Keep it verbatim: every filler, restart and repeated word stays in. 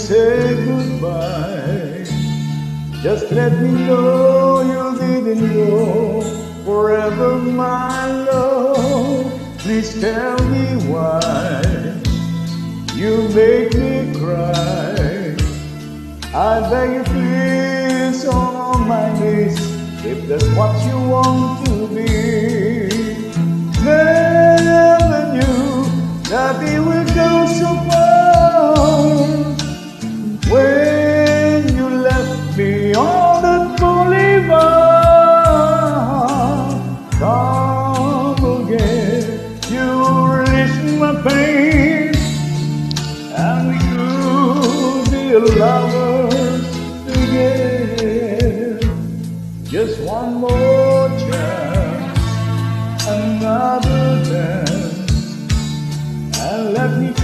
say goodbye. Just let me know you didn't go forever, my love. Please tell me why you make me cry. I beg you please on my knees, if that's what you want to be. Never knew that it would go so far. When you left me on that boulevard, come again, you release my pain, and we could be lovers again. Just one more chance, another dance, and let me